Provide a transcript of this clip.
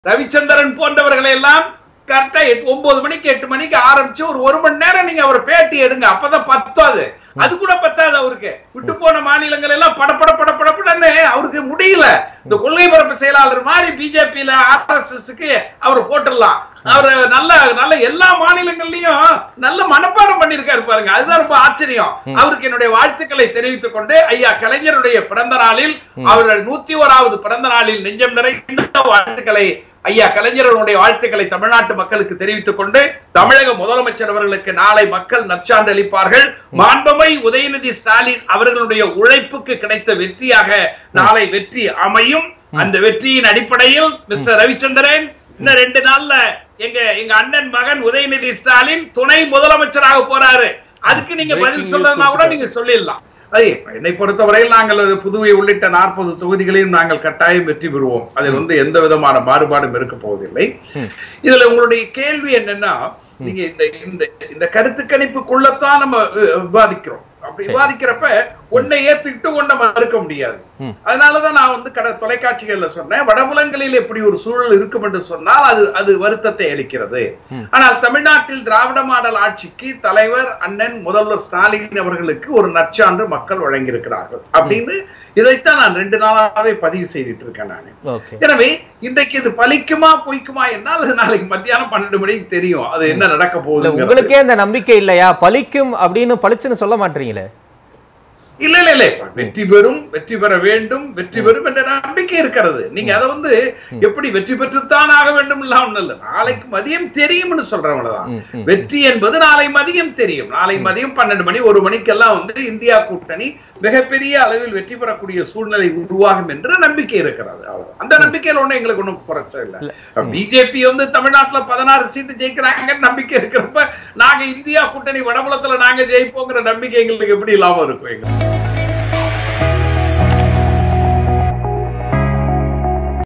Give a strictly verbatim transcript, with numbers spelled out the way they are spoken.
ரவிச்சந்திரன் போன்றவர்களை எல்லாம் கரெக்டா ஒன்பது மணிக்கு எட்டு மணிக்கு ஆரம்பிச்சு ஒரு ஒரு மணி நேரம் நீங்க அவர் பேட்டி எடுங்க, அப்பதான் பத்தாது. அது கூட பத்தாது. அவருக்கு விட்டு போன மாநிலங்கள் எல்லாம் படப்பட படப்படப்படன்னு அவருக்கு முடியல. இந்த கொள்கை பரப்பு செயலாளர் மாதிரி பிஜேபியில ஆர்எஸ்எஸ்க்கு அவர் போட்டுடலாம். அவரு நல்ல நல்ல எல்லா மாநிலங்கள்லயும் நல்ல மனப்பாடம் பண்ணிருக்காரு பாருங்க. அதுதான் ரொம்ப ஆச்சரியம். அவருக்கு என்னுடைய வாழ்த்துக்களை தெரிவித்துக் கொண்டு ஐயா கலைஞருடைய பிறந்த நாளில் அவர்கள் நூத்தி ஓராவது பிறந்த நாளில் நெஞ்சம் நிறைந்த வாழ்த்துக்களை ஐயா கலைஞருடைய வாழ்த்துக்களை தமிழ்நாட்டு மக்களுக்கு தெரிவித்துக் கொண்டு தமிழக முதலமைச்சர் அவர்களுக்கு நாளை மக்கள் நற்சான்று அளிப்பார்கள். மாண்புமை உதயநிதி ஸ்டாலின் அவர்களுடைய உழைப்புக்கு கிடைத்த வெற்றியாக நாளை வெற்றி அமையும். அந்த வெற்றியின் அடிப்படையில் மிஸ்டர் ரவிச்சந்திரன் இன்னும் ரெண்டு நாள்ல எங்க எங்க அண்ணன் மகன் உதயநிதி ஸ்டாலின் துணை முதலமைச்சராக போறாரு. அதுக்கு நீங்க பதில் சொல்றதுனா கூட நீங்க சொல்லிடலாம். என்னை பொறுத்தவரையில் நாங்கள் புதுவை உள்ளிட்ட நாற்பது தொகுதிகளையும் நாங்கள் கட்டாயம் வெற்றி பெறுவோம். அதில் வந்து எந்த விதமான மாறுபாடும் இருக்க போவதில்லை. இதுல உங்களுடைய கேள்வி என்னன்னா, நீங்க இந்த இந்த கருத்து கணிப்புக்குள்ளத்தான் நம்ம விவாதிக்கிறோம். அப்படி விவாதிக்கிறப்ப ஒன்னை ஏத்துக்கிட்டு ஒன்றை மறுக்க முடியாது. அதனாலதான் நான் வந்து கட தொலைக்காட்சிகள்ல சொன்னேன், வடபுலங்களில் எப்படி ஒரு சூழல் இருக்கும் என்று சொன்னால் அது அது வருத்தத்தை அளிக்கிறது. ஆனால் தமிழ்நாட்டில் திராவிட மாடல் ஆட்சிக்கு தலைவர் அண்ணன் முதல்வர் ஸ்டாலின் அவர்களுக்கு ஒரு நற்சான்று மக்கள் வழங்கியிருக்கிறார்கள் அப்படின்னு இதைத்தான் நான் ரெண்டு நாளாவே பதிவு செய்துட்டு இருக்கேன் நான். எனவே இன்றைக்கு இது பலிக்குமா பொய்க்குமா என்றால் அது நாளைக்கு மத்தியானம் பன்னெண்டு மணிக்கு தெரியும் அது என்ன நடக்க போகுது. உங்களுக்கே அந்த நம்பிக்கை இல்லையா? பலிக்கும் அப்படின்னு பளிச்சுன்னு சொல்ல மாட்டீங்களே? இல்ல இல்ல இல்ல வெற்றி பெறும், வெற்றி பெற வேண்டும், வெற்றி பெறும் என்ற நம்பிக்கை இருக்கிறது. நீங்க அதை வந்து எப்படி வெற்றி பெற்றுத்தான் ஆக வேண்டும் இல்ல ஒண்ணு இல்ல, நாளைக்கு மதியம் தெரியும்னு சொல்றவங்கதான். வெற்றி என்பது நாளை மதியம் தெரியும். நாளை மதியம் பன்னெண்டு மணி ஒரு மணிக்கெல்லாம் வந்து இந்தியா கூட்டணி மிகப்பெரிய அளவில் வெற்றி பெறக்கூடிய சூழ்நிலை உருவாகும் என்ற நம்பிக்கை இருக்கிறது. அவ்வளவு அந்த நம்பிக்கையில ஒண்ணு எங்களுக்கு ஒண்ணும் குறைச்ச இல்ல. பிஜேபி வந்து தமிழ்நாட்டுல பதினாறு சீட்டு ஜெயிக்கிறாங்க நம்பிக்கை இருக்கிறப்ப நாங்க இந்தியா கூட்டணி வடபுலத்துல நாங்க ஜெயிப்போங்கிற நம்பிக்கை எங்களுக்கு எப்படி இல்லாம இருக்கும்? எங்களுக்கு